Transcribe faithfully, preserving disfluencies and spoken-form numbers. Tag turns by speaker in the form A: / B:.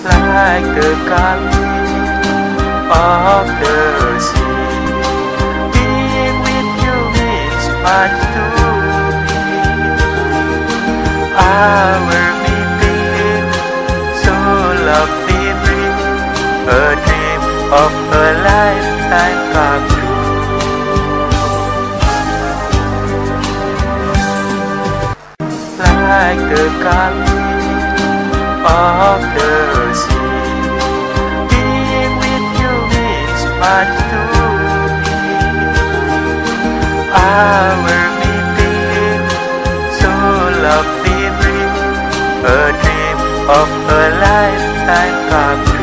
A: like the calm of the sea. Being with you means much to me. Our meeting, so lovely, dream, a dream of a lifetime come true. Like the calm of the sea. Being with you means much to me. Our meeting, so lovely, dream, a dream of a lifetime come true.